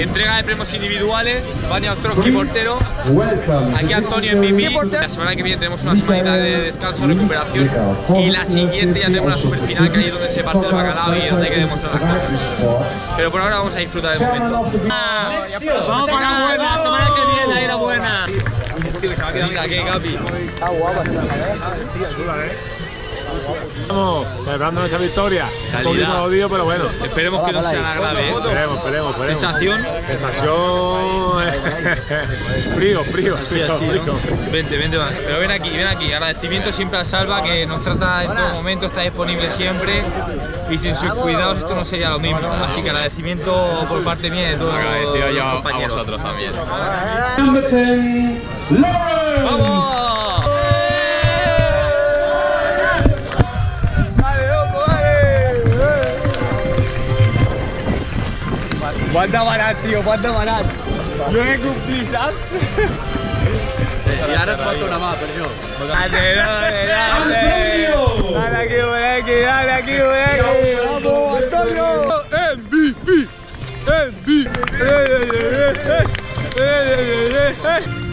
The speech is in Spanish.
Entrega de premios individuales, Vania Ostrowski portero, aquí Antonio MVP. La semana que viene tenemos una semanita de descanso, recuperación, y la siguiente ya tenemos la superfinal, que ahí es donde se parte el bacalao y donde hay que demostrar las cosas. Pero por ahora vamos a disfrutar del momento. Vamos con la buena, la semana que viene ahí la buena. Tío, que se va a quedar, mira, qué capi. Está guapa esta cámara, Estamos celebrando nuestra victoria. Calidad. Un poquito jodido, pero bueno. Esperemos que no sea la grave, ¿eh? Esperemos. Sensación. Frío. Vente más. Pero ven aquí. Agradecimiento siempre a Salva, que nos trata en todo momento, está disponible siempre. Y sin sus cuidados esto no sería lo mismo. Así que agradecimiento por parte mía y de todos. Agradecido yo a vosotros también. ¡Vamos! Guarda barat, tío, guarda barat. No me cumplís, ¿sabes? Y ahora te falta una más, pero yo. Dale aquí, ¡vamos, Antonio! MVP.